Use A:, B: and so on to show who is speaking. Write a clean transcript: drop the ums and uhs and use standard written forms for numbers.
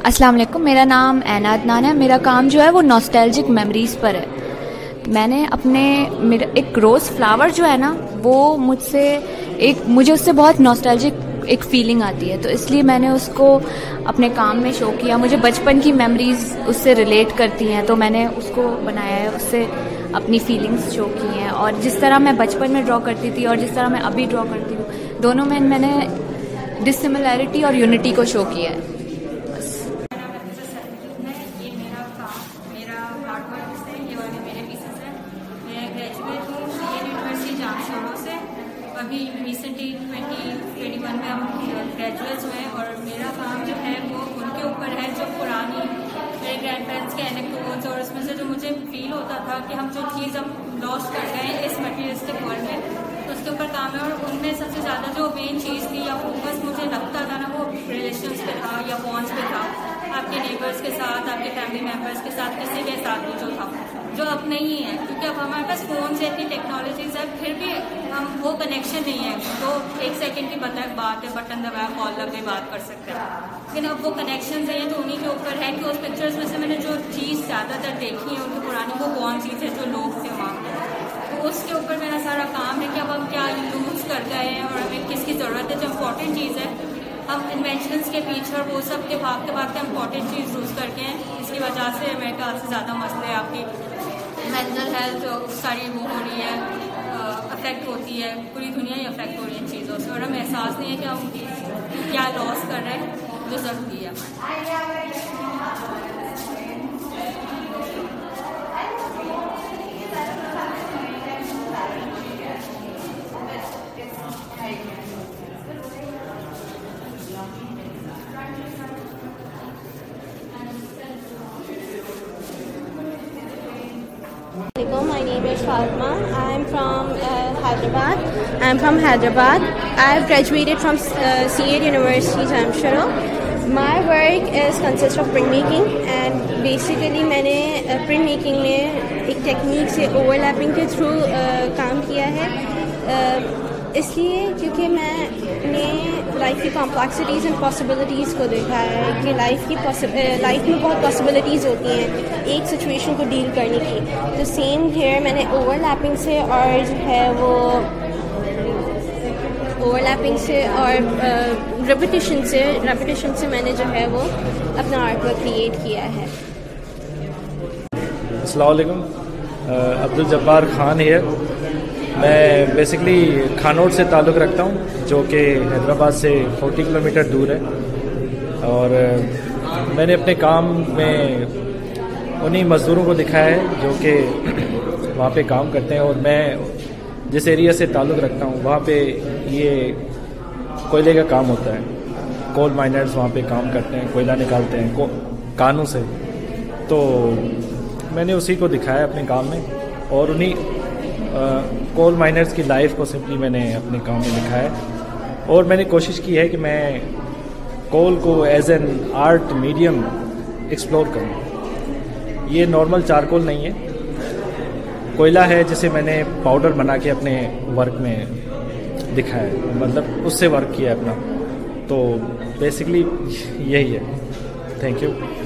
A: अस्सलाम वालेकुम, मेरा नाम ऐना अदनान है। मेरा काम जो है वो नॉस्टैल्जिक मेमोरीज़ पर है। मैंने मेरा एक रोज़ फ्लावर जो है ना, वो मुझे उससे बहुत नॉस्टैल्जिक एक फीलिंग आती है, तो इसलिए मैंने उसको अपने काम में शो किया। मुझे बचपन की मेमोरीज़ उससे रिलेट करती हैं, तो मैंने उसको बनाया है, उससे अपनी फीलिंग्स शो की हैं। और जिस तरह मैं बचपन में ड्रॉ करती थी और जिस तरह मैं अभी ड्रॉ करती हूँ, दोनों में मैंने डिसिमिलैरिटी और यूनिटी को शो किया है।
B: अभी रिसेंटली 2021 में हम ग्रेजुएट्स हुए और मेरा काम जो है वो उनके ऊपर है जो पुरानी मेरे ग्रैंड पेरेंट्स के एनेक्डोट्स और उसमें से जो मुझे फील होता था कि हम जो चीज़ अब लॉस्ट कर गए हैं इस मटेरियलिस्टिक वर्ल्ड में, तो उसके ऊपर काम है। और उनमें सबसे ज़्यादा जो मेन चीज़ थी या फोकस मुझे लगता था ना, वो रिलेशंस पे था या बॉन्ड्स पे था, आपके नेबर्स के साथ, आपके फैमिली मेम्बर्स के साथ, किसी के साथ भी जो था, जो अब नहीं है। क्योंकि अब हमारे पास फ़ोन से इतनी टेक्नोलॉजीज है, फिर भी हम वो कनेक्शन नहीं है। तो 1 सेकंड की बात है, बटन दबाया, कॉल लगे, बात कर सकते हैं। लेकिन अब वो कनेक्शन नहीं है, तो उन्हीं के ऊपर है कि उस पिक्चर्स में से मैंने जो चीज़ ज़्यादातर देखी है उनकी पुरानी, वो कौन चीज़ है, जो लोग थे वहाँ, तो उसके ऊपर मेरा सारा काम है कि अब हम क्या यूज़ कर गए हैं और हमें किसकी ज़रूरत है। जो इम्पोर्टेंट चीज़ है, हम इन्वेंशंस के पीछे और वो सब के भागते भागते इम्पोर्टेंट चीज़ यूज़ करके हैं। इसकी वजह से मेरे ख्याल से ज़्यादा मसले आपकी मेंटल हेल्थ सारी वो हो रही है, अफेक्ट होती है, पूरी दुनिया ही अफेक्ट हो रही है चीज़ों से, और हमें एहसास नहीं है कि हम क्या लॉस कर रहे हैं जो ज़रूरी है।
C: My name is Fatma. I'm from Hyderabad. I'm from Hyderabad. I've graduated from CA University, Jamshoro. My work consists of printmaking, and basically मैंने printmaking में एक टेक्निक से ओवरलैपिंग के थ्रू काम किया है। इसलिए क्योंकि मैंने लाइफ की कॉम्प्लेक्सिटीज़ एंड पॉसिबिलिटीज़ को देखा है कि लाइफ में बहुत पॉसिबिलिटीज़ होती हैं एक सिचुएशन को डील करने की। तो सेम हेयर मैंने ओवरलैपिंग से और जो है वो ओवरलैपिंग से और रेपिटेशन से मैंने जो है वो अपना आर्ट वर्क क्रिएट किया है।
D: अस्सलाम वालेकुम, अब्दुल जब्बार खान हियर। मैं बेसिकली खानोट से ताल्लुक़ रखता हूँ, जो कि हैदराबाद से 40 किलोमीटर दूर है। और मैंने अपने काम में उन्हीं मज़दूरों को दिखाया है जो कि वहाँ पे काम करते हैं। और मैं जिस एरिया से ताल्लुक़ रखता हूँ वहाँ पे ये कोयले का काम होता है। कोल माइनर्स वहाँ पे काम करते हैं, कोयला निकालते हैं कानों से। तो मैंने उसी को दिखाया अपने काम में, और उन्हीं कोल माइनर्स की लाइफ को सिंपली मैंने अपने काम में लिखा है। और मैंने कोशिश की है कि मैं कोल को as an art medium explore करूं। ये नॉर्मल चारकोल नहीं है, कोयला है जिसे मैंने पाउडर बना के अपने वर्क में दिखाया है, मतलब उससे वर्क किया है अपना। तो बेसिकली यही है। Thank you.